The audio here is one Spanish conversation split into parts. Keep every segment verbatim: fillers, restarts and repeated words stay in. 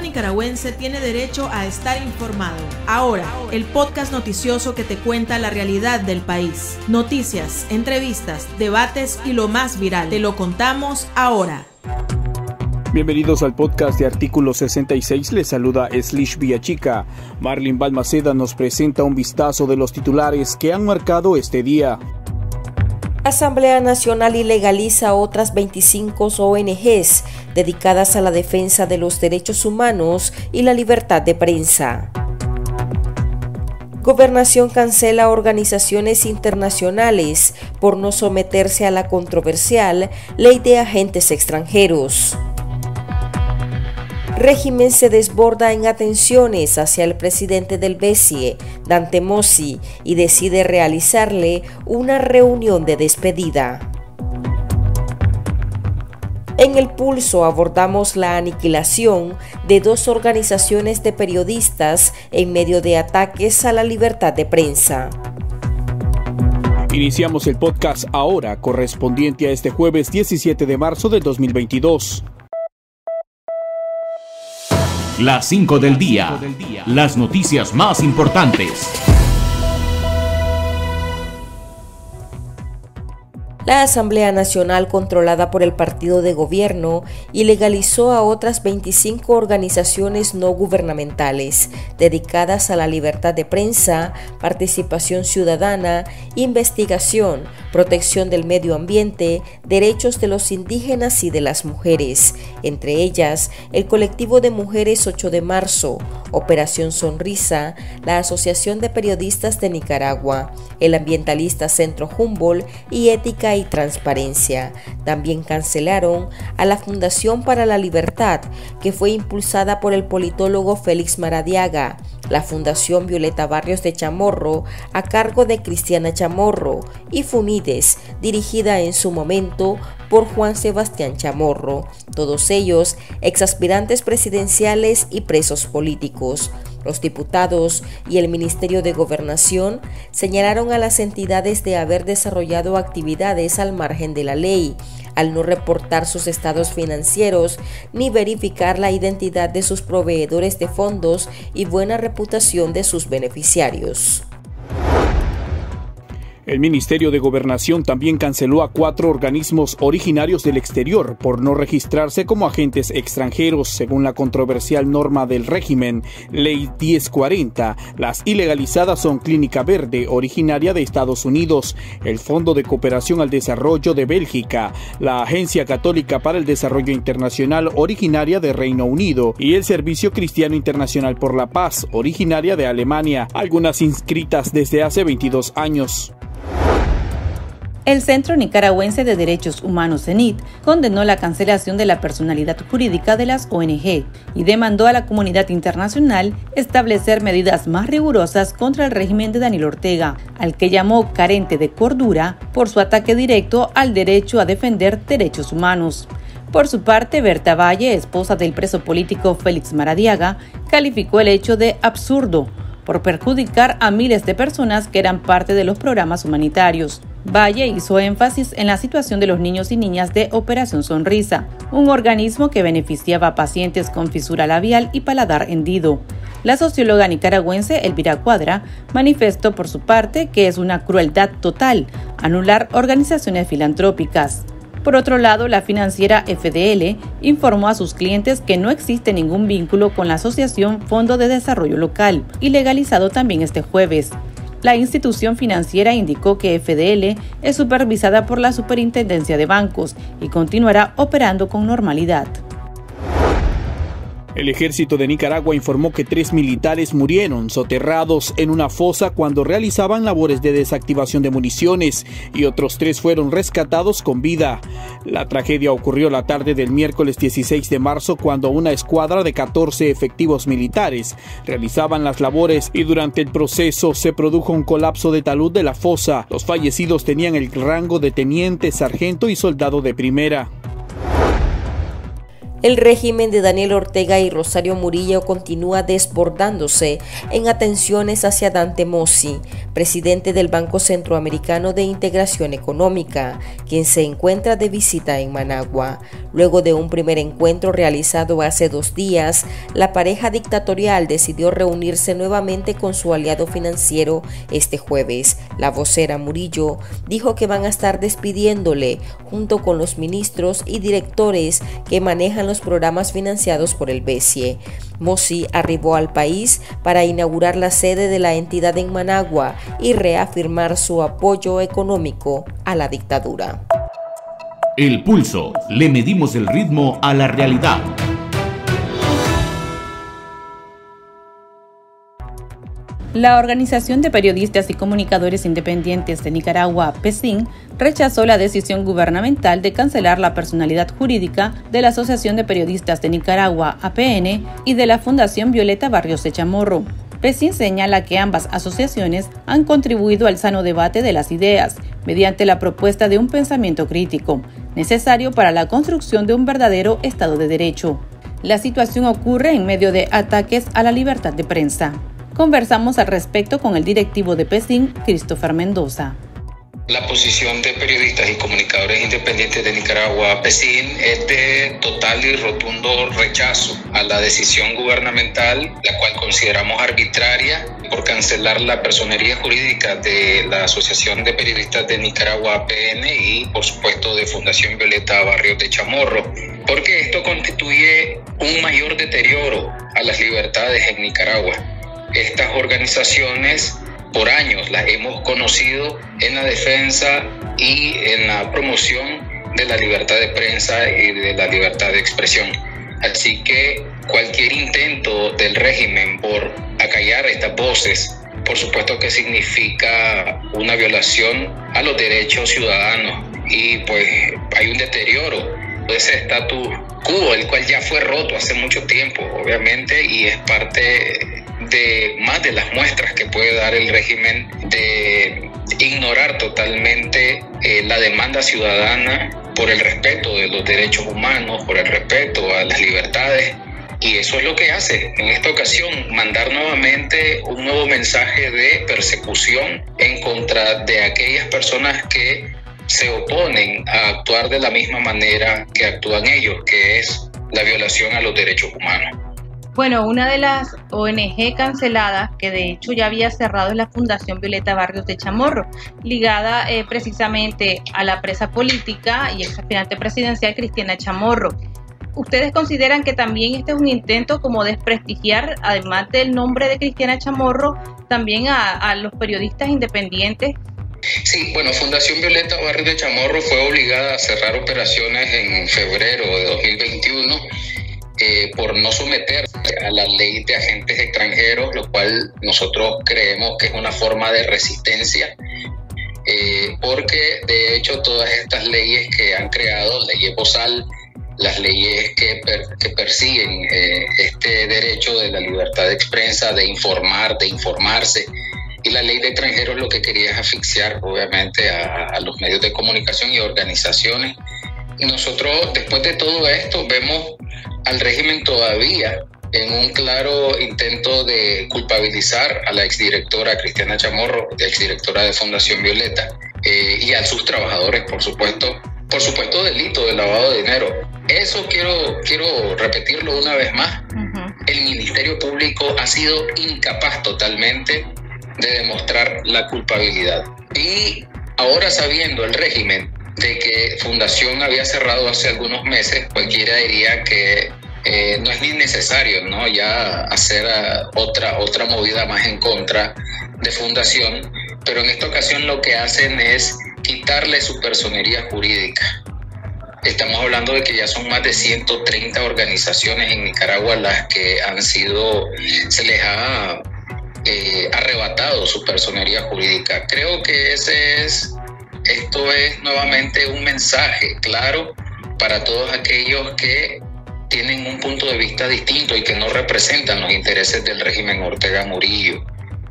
nicaragüense tiene derecho a estar informado. Ahora, el podcast noticioso que te cuenta la realidad del país. Noticias, entrevistas, debates y lo más viral. Te lo contamos ahora. Bienvenidos al podcast de Artículo sesenta y seis, les saluda Slish Villachica. Marlin Balmaceda nos presenta un vistazo de los titulares que han marcado este día. Asamblea Nacional ilegaliza otras veinticinco O N Ges dedicadas a la defensa de los derechos humanos y la libertad de prensa. Gobernación cancela organizaciones internacionales por no someterse a la controversial Ley de Agentes Extranjeros. Régimen se desborda en atenciones hacia el presidente del B C E, Dante Mossi, y decide realizarle una reunión de despedida. En El Pulso abordamos la aniquilación de dos organizaciones de periodistas en medio de ataques a la libertad de prensa. Iniciamos el podcast ahora, correspondiente a este jueves diecisiete de marzo de dos mil veintidós. Las cinco del día, las noticias más importantes. La Asamblea Nacional, controlada por el partido de gobierno, ilegalizó a otras veinticinco organizaciones no gubernamentales dedicadas a la libertad de prensa, participación ciudadana, investigación, protección del medio ambiente, derechos de los indígenas y de las mujeres, entre ellas el Colectivo de Mujeres ocho de marzo, Operación Sonrisa, la Asociación de Periodistas de Nicaragua, el ambientalista Centro Humboldt y Ética y Transparencia. También cancelaron a la Fundación para la Libertad, que fue impulsada por el politólogo Félix Maradiaga, la Fundación Violeta Barrios de Chamorro, a cargo de Cristiana Chamorro, y Funides, dirigida en su momento por Juan Sebastián Chamorro, todos ellos exaspirantes presidenciales y presos políticos. Los diputados y el Ministerio de Gobernación señalaron a las entidades de haber desarrollado actividades al margen de la ley, al no reportar sus estados financieros ni verificar la identidad de sus proveedores de fondos y buena reputación de sus beneficiarios. El Ministerio de Gobernación también canceló a cuatro organismos originarios del exterior por no registrarse como agentes extranjeros, según la controversial norma del régimen, Ley diez cuarenta. Las ilegalizadas son Clínica Verde, originaria de Estados Unidos, el Fondo de Cooperación al Desarrollo de Bélgica, la Agencia Católica para el Desarrollo Internacional, originaria de Reino Unido, y el Servicio Cristiano Internacional por la Paz, originaria de Alemania, algunas inscritas desde hace veintidós años. El Centro Nicaragüense de Derechos Humanos, CENIT, condenó la cancelación de la personalidad jurídica de las O N Ge y demandó a la comunidad internacional establecer medidas más rigurosas contra el régimen de Daniel Ortega, al que llamó carente de cordura por su ataque directo al derecho a defender derechos humanos. Por su parte, Berta Valle, esposa del preso político Félix Maradiaga, calificó el hecho de absurdo por perjudicar a miles de personas que eran parte de los programas humanitarios. Valle hizo énfasis en la situación de los niños y niñas de Operación Sonrisa, un organismo que beneficiaba a pacientes con fisura labial y paladar hendido. La socióloga nicaragüense Elvira Cuadra manifestó por su parte que es una crueldad total anular organizaciones filantrópicas. Por otro lado, la financiera F D L informó a sus clientes que no existe ningún vínculo con la Asociación Fondo de Desarrollo Local, ilegalizado también este jueves. La institución financiera indicó que F D L es supervisada por la Superintendencia de Bancos y continuará operando con normalidad. El ejército de Nicaragua informó que tres militares murieron soterrados en una fosa cuando realizaban labores de desactivación de municiones y otros tres fueron rescatados con vida. La tragedia ocurrió la tarde del miércoles dieciséis de marzo cuando una escuadra de catorce efectivos militares realizaban las labores y durante el proceso se produjo un colapso de talud de la fosa. Los fallecidos tenían el rango de teniente, sargento y soldado de primera. El régimen de Daniel Ortega y Rosario Murillo continúa desbordándose en atenciones hacia Dante Mossi, presidente del Banco Centroamericano de Integración Económica, quien se encuentra de visita en Managua. Luego de un primer encuentro realizado hace dos días, la pareja dictatorial decidió reunirse nuevamente con su aliado financiero este jueves. La vocera Murillo dijo que van a estar despidiéndole junto con los ministros y directores que manejan los programas financiados por el BESIE. Mossi arribó al país para inaugurar la sede de la entidad en Managua y reafirmar su apoyo económico a la dictadura. El Pulso. Le medimos el ritmo a la realidad. La Organización de Periodistas y Comunicadores Independientes de Nicaragua, PECIN, rechazó la decisión gubernamental de cancelar la personalidad jurídica de la Asociación de Periodistas de Nicaragua, A P N, y de la Fundación Violeta Barrios de Chamorro. PECIN señala que ambas asociaciones han contribuido al sano debate de las ideas, mediante la propuesta de un pensamiento crítico, necesario para la construcción de un verdadero Estado de Derecho. La situación ocurre en medio de ataques a la libertad de prensa. Conversamos al respecto con el directivo de PECIN, Christopher Mendoza. La posición de periodistas y comunicadores independientes de Nicaragua, PECIN, es de total y rotundo rechazo a la decisión gubernamental, la cual consideramos arbitraria, por cancelar la personería jurídica de la Asociación de Periodistas de Nicaragua, A P N, y por supuesto de Fundación Violeta Barrios de Chamorro, porque esto constituye un mayor deterioro a las libertades en Nicaragua. Estas organizaciones por años las hemos conocido en la defensa y en la promoción de la libertad de prensa y de la libertad de expresión. Así que cualquier intento del régimen por acallar estas voces, por supuesto que significa una violación a los derechos ciudadanos, y pues hay un deterioro de ese status quo, el cual ya fue roto hace mucho tiempo, obviamente, y es parte de más de las muestras que puede dar el régimen de ignorar totalmente eh, la demanda ciudadana por el respeto de los derechos humanos, por el respeto a las libertades. Y eso es lo que hace en esta ocasión, mandar nuevamente un nuevo mensaje de persecución en contra de aquellas personas que se oponen a actuar de la misma manera que actúan ellos, que es la violación a los derechos humanos. Bueno, una de las O N G canceladas, que de hecho ya había cerrado, es la Fundación Violeta Barrios de Chamorro, ligada eh, precisamente a la presa política y exaspirante presidencial Cristiana Chamorro. ¿Ustedes consideran que también este es un intento como desprestigiar, además del nombre de Cristiana Chamorro, también a, a los periodistas independientes? Sí, bueno, Fundación Violeta Barrios de Chamorro fue obligada a cerrar operaciones en febrero de dos mil veintiuno eh, por no someterse a la ley de agentes extranjeros, lo cual nosotros creemos que es una forma de resistencia, eh, porque de hecho todas estas leyes que han creado, leyes Bozal, las leyes que, per, que persiguen eh, este derecho de la libertad de prensa, de informar, de informarse, y la ley de extranjeros lo que quería es asfixiar obviamente a, a los medios de comunicación y organizaciones. Y nosotros después de todo esto vemos al régimen todavía en un claro intento de culpabilizar a la exdirectora Cristiana Chamorro, la exdirectora de Fundación Violeta, eh, y a sus trabajadores, por supuesto, por supuesto delito de lavado de dinero. Eso quiero, quiero repetirlo una vez más. Uh-huh. El Ministerio Público ha sido incapaz totalmente de demostrar la culpabilidad. Y ahora, sabiendo el régimen de que Fundación había cerrado hace algunos meses, cualquiera diría que eh, no es ni necesario, ¿no?, ya hacer uh, otra, otra movida más en contra de Fundación, pero en esta ocasión lo que hacen es quitarle su personería jurídica. Estamos hablando de que ya son más de ciento treinta organizaciones en Nicaragua las que han sido, se les ha eh, arrebatado su personería jurídica. Creo que ese es, esto es nuevamente un mensaje claro para todos aquellos que tienen un punto de vista distinto y que no representan los intereses del régimen Ortega Murillo.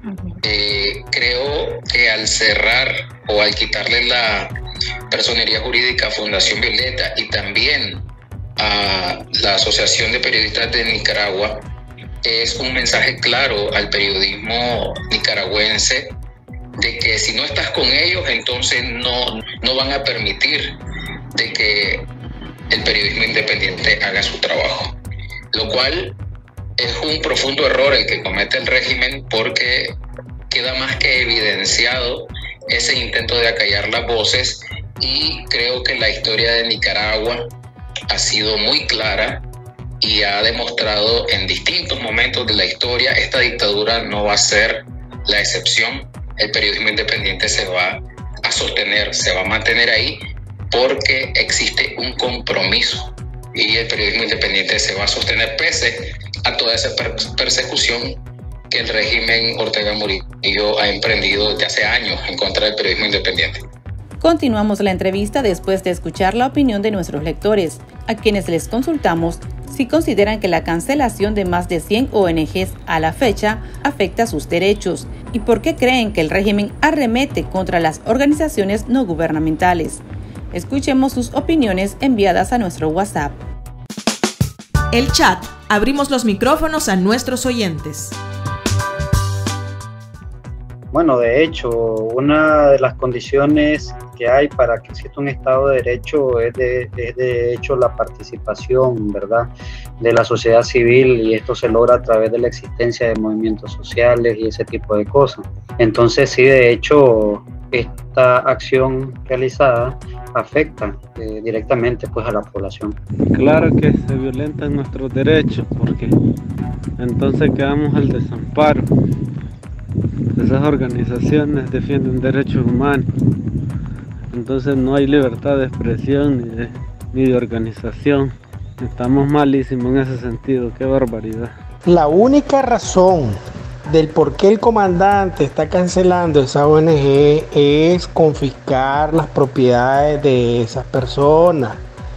Eh, creo que al cerrar o al quitarle la personería jurídica a Fundación Violeta y también a la Asociación de Periodistas de Nicaragua es un mensaje claro al periodismo nicaragüense de que si no estás con ellos, entonces no, no van a permitir de que el periodismo independiente haga su trabajo. Lo cual es un profundo error el que comete el régimen, porque queda más que evidenciado ese intento de acallar las voces, y creo que la historia de Nicaragua ha sido muy clara y ha demostrado en distintos momentos de la historia. Esta dictadura no va a ser la excepción. El periodismo independiente se va a sostener, se va a mantener ahí, porque existe un compromiso, y el periodismo independiente se va a sostener pese a toda esa persecución que el régimen Ortega Murillo ha emprendido desde hace años en contra del periodismo independiente. Continuamos la entrevista después de escuchar la opinión de nuestros lectores, a quienes les consultamos si consideran que la cancelación de más de cien O N Ges a la fecha afecta sus derechos y por qué creen que el régimen arremete contra las organizaciones no gubernamentales. Escuchemos sus opiniones enviadas a nuestro WhatsApp. El chat. Abrimos los micrófonos a nuestros oyentes. Bueno, de hecho, una de las condiciones que hay para que exista un Estado de Derecho es de, es de hecho la participación, ¿verdad?, de la sociedad civil, y esto se logra a través de la existencia de movimientos sociales y ese tipo de cosas. Entonces, sí, de hecho, esta acción realizada afecta eh, directamente pues a la población. Claro que se violentan nuestros derechos, porque entonces quedamos al desamparo. Esas organizaciones defienden derechos humanos, entonces no hay libertad de expresión ni de, ni de organización. Estamos malísimos en ese sentido, qué barbaridad. La única razón del por qué el comandante está cancelando esa O N Ge es confiscar las propiedades de esas personas.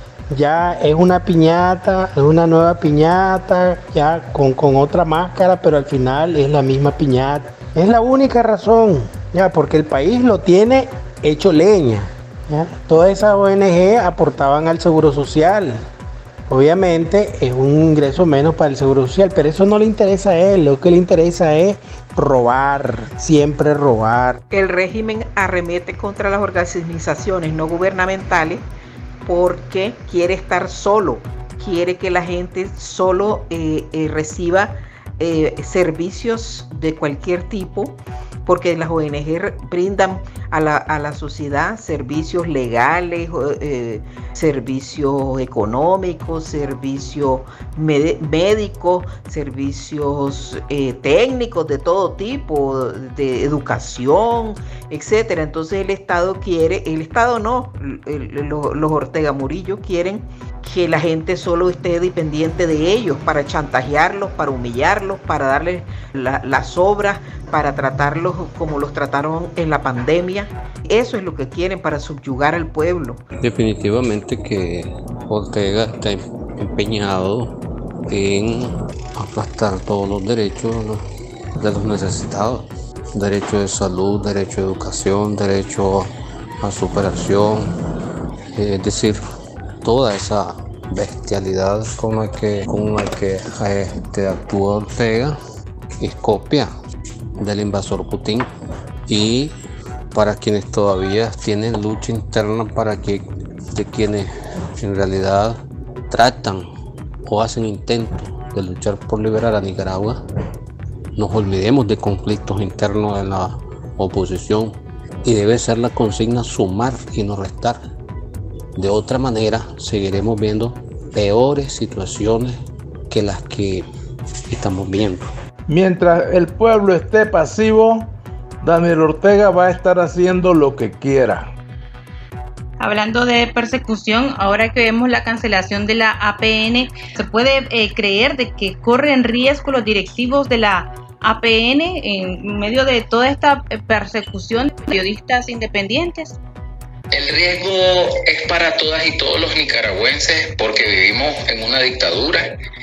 Ya es una piñata, es una nueva piñata, ya con, con otra máscara, pero al final es la misma piñata. Es la única razón, ya, porque el país lo tiene hecho leña, ¿ya? Todas esas O N Ge aportaban al Seguro Social. Obviamente es un ingreso menos para el Seguro Social, pero eso no le interesa a él. Lo que le interesa es robar, siempre robar. El régimen arremete contra las organizaciones no gubernamentales porque quiere estar solo, quiere que la gente solo eh, eh, reciba eh, servicios de cualquier tipo, porque las O N Ge brindan a la, a la sociedad servicios legales, eh, servicios económicos, servicios med- médicos, servicios eh, técnicos de todo tipo, de educación, etcétera. Entonces el Estado quiere, el Estado no, el, el, los, los Ortega Murillo quieren que la gente solo esté dependiente de ellos para chantajearlos, para humillarlos, para darles la, las obras, para tratarlos como los trataron en la pandemia. Eso es lo que quieren para subyugar al pueblo. Definitivamente que Ortega está empeñado en aplastar todos los derechos de los necesitados. Derecho de salud, derecho de educación, derecho a superación, es decir, toda esa bestialidad con la que, con la que este, actúa Ortega es copia del invasor Putin. Y para quienes todavía tienen lucha interna, para que de quienes en realidad tratan o hacen intentos de luchar por liberar a Nicaragua, nos olvidemos de conflictos internos en la oposición, y debe ser la consigna sumar y no restar. De otra manera seguiremos viendo peores situaciones que las que estamos viendo. Mientras el pueblo esté pasivo, Daniel Ortega va a estar haciendo lo que quiera. Hablando de persecución, ahora que vemos la cancelación de la A P N, ¿se puede eh, creer de que corren riesgo los directivos de la A P N en medio de toda esta persecución de periodistas independientes? El riesgo es para todas y todos los nicaragüenses, porque vivimos en una dictadura.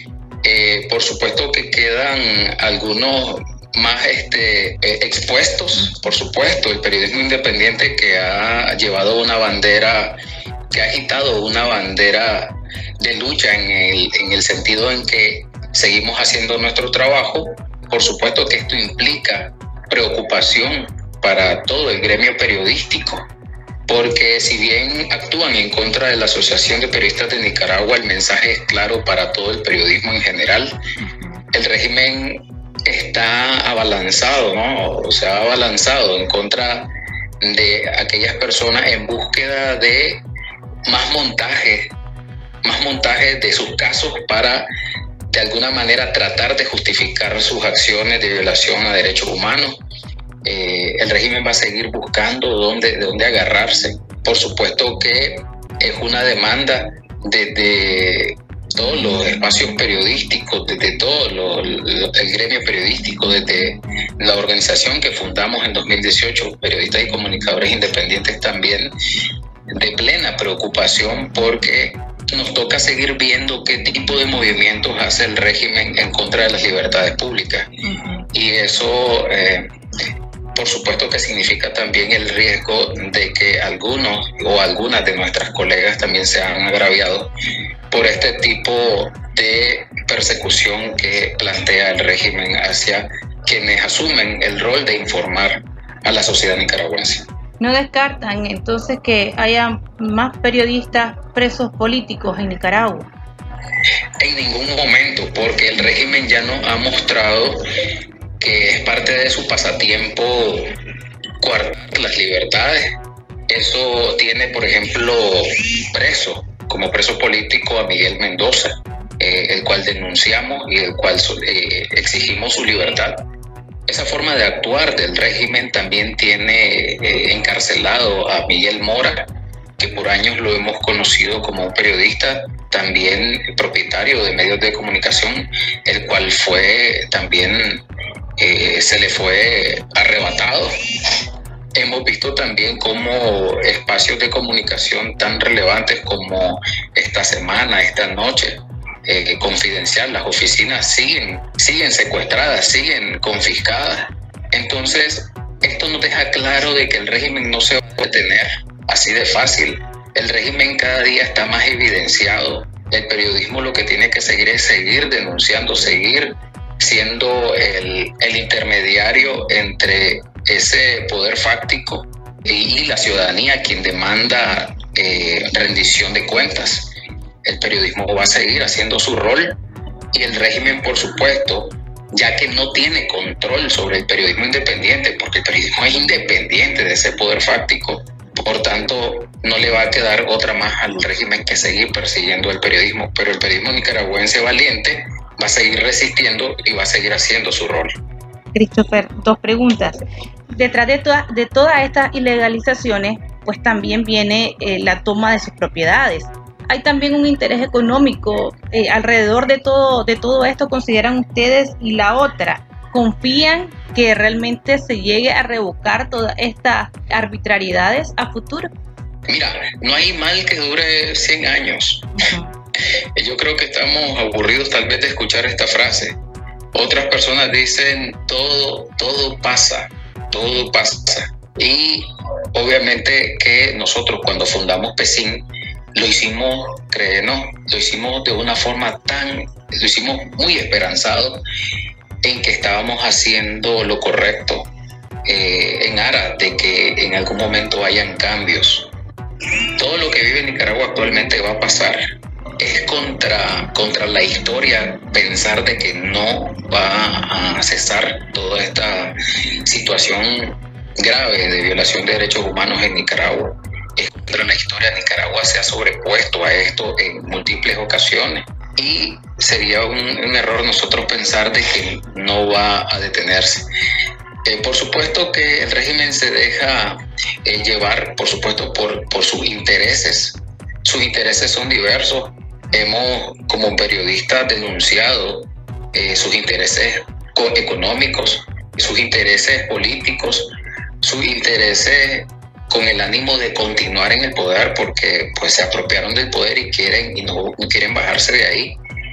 Eh, por supuesto que quedan algunos más este, eh, expuestos, por supuesto, el periodismo independiente, que ha llevado una bandera que ha agitado una bandera de lucha en el, en el sentido en que seguimos haciendo nuestro trabajo. Por supuesto que esto implica preocupación para todo el gremio periodístico, porque si bien actúan en contra de la Asociación de Periodistas de Nicaragua, el mensaje es claro para todo el periodismo en general. El régimen está abalanzado, ¿no? O sea, abalanzado en contra de aquellas personas en búsqueda de más montajes, más montajes de sus casos para de alguna manera tratar de justificar sus acciones de violación a derechos humanos. Eh, el régimen va a seguir buscando dónde, de dónde agarrarse. Por supuesto que es una demanda desde todos los espacios periodísticos, desde todo lo, lo, el gremio periodístico, desde la organización que fundamos en dos mil dieciocho, Periodistas y Comunicadores Independientes, también de plena preocupación, porque nos toca seguir viendo qué tipo de movimientos hace el régimen en contra de las libertades públicas. Uh-huh. Y eso, eh, por supuesto que significa también el riesgo de que algunos o algunas de nuestras colegas también sean agraviados por este tipo de persecución que plantea el régimen hacia quienes asumen el rol de informar a la sociedad nicaragüense. ¿No descartan entonces que haya más periodistas presos políticos en Nicaragua? En ningún momento, porque el régimen ya nos ha mostrado que es parte de su pasatiempo coartar las libertades. Eso tiene, por ejemplo, preso, como preso político a Miguel Mendoza, eh, el cual denunciamos y el cual eh, exigimos su libertad. Esa forma de actuar del régimen también tiene eh, encarcelado a Miguel Mora, que por años lo hemos conocido como un periodista, también propietario de medios de comunicación, el cual fue también, eh, se le fue arrebatado. Hemos visto también cómo espacios de comunicación tan relevantes como esta semana, esta noche, Eh, confidencial, las oficinas siguen, siguen secuestradas, siguen confiscadas. Entonces, esto nos deja claro de que el régimen no se va a detener así de fácil. El régimen cada día está más evidenciado. El periodismo lo que tiene que seguir es seguir denunciando, seguir siendo el, el intermediario entre ese poder fáctico y la ciudadanía, quien demanda eh, rendición de cuentas. El periodismo va a seguir haciendo su rol y el régimen, por supuesto, ya que no tiene control sobre el periodismo independiente, porque el periodismo es independiente de ese poder fáctico, por tanto, no le va a quedar otra más al régimen que seguir persiguiendo el periodismo, pero el periodismo nicaragüense valiente va a seguir resistiendo y va a seguir haciendo su rol. Christopher, dos preguntas. Detrás de, toda, de todas estas ilegalizaciones, pues también viene eh, la toma de sus propiedades. Hay también un interés económico eh, alrededor de todo, de todo esto, ¿consideran ustedes? Y la otra, ¿confían que realmente se llegue a revocar todas estas arbitrariedades a futuro? Mira, no hay mal que dure cien años. Uh-huh. Yo creo que estamos aburridos tal vez de escuchar esta frase. Otras personas dicen todo, todo pasa, todo pasa. Y obviamente que nosotros cuando fundamos PESIN, lo hicimos, créenos, lo hicimos de una forma tan, lo hicimos muy esperanzado en que estábamos haciendo lo correcto, eh, en aras de que en algún momento hayan cambios. Todo lo que vive Nicaragua actualmente va a pasar. Es contra, contra la historia pensar de que no va a cesar toda esta situación grave de violación de derechos humanos en Nicaragua. Es contra la historia. Nicaragua se ha sobrepuesto a esto en múltiples ocasiones y sería un, un error nosotros pensar de que no va a detenerse. Eh, por supuesto que el régimen se deja eh, llevar, por supuesto, por, por sus intereses. Sus intereses son diversos. Hemos, como periodistas, denunciado eh, sus intereses económicos, sus intereses políticos, sus intereses con el ánimo de continuar en el poder, porque pues se apropiaron del poder y quieren y no, no quieren bajarse de ahí.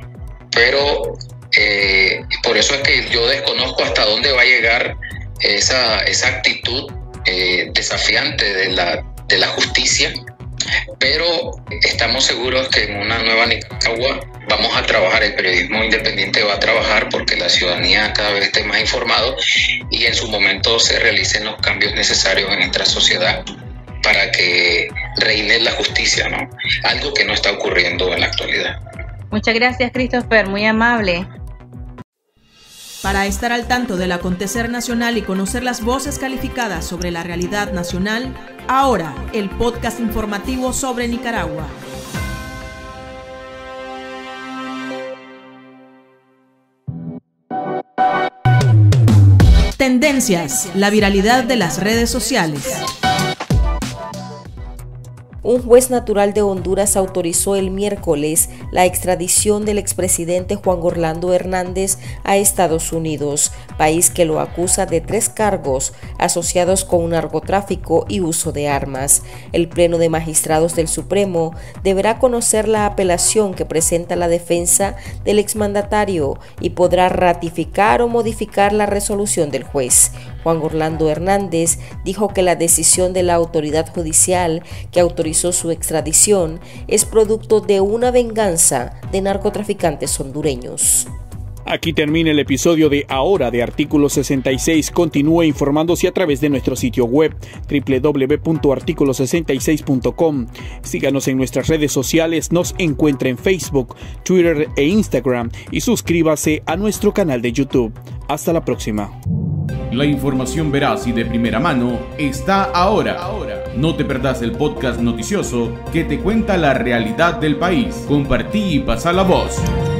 Pero eh, por eso es que yo desconozco hasta dónde va a llegar esa, esa actitud eh, desafiante de la, de la justicia, Pero estamos seguros que en una nueva Nicaragua vamos a trabajar, el periodismo independiente va a trabajar porque la ciudadanía cada vez esté más informado y en su momento se realicen los cambios necesarios en nuestra sociedad para que reine la justicia, ¿no? Algo que no está ocurriendo en la actualidad. Muchas gracias, Christopher, muy amable. Para estar al tanto del acontecer nacional y conocer las voces calificadas sobre la realidad nacional, ahora el podcast informativo sobre Nicaragua. Tendencias, la viralidad de las redes sociales. Un juez natural de Honduras autorizó el miércoles la extradición del expresidente Juan Orlando Hernández a Estados Unidos, país que lo acusa de tres cargos asociados con narcotráfico y uso de armas. El Pleno de Magistrados del Supremo deberá conocer la apelación que presenta la defensa del exmandatario y podrá ratificar o modificar la resolución del juez. Juan Orlando Hernández dijo que la decisión de la autoridad judicial que autorizó su extradición es producto de una venganza de narcotraficantes hondureños. Aquí termina el episodio de Ahora de Artículo sesenta y seis. Continúe informándose a través de nuestro sitio web doble u doble u doble u punto artículo sesenta y seis punto com. Síganos en nuestras redes sociales, nos encuentra en Facebook, Twitter e Instagram y suscríbase a nuestro canal de YouTube. Hasta la próxima. La información veraz y de primera mano está ahora. No te perdás el podcast noticioso que te cuenta la realidad del país. Compartí y pasa la voz.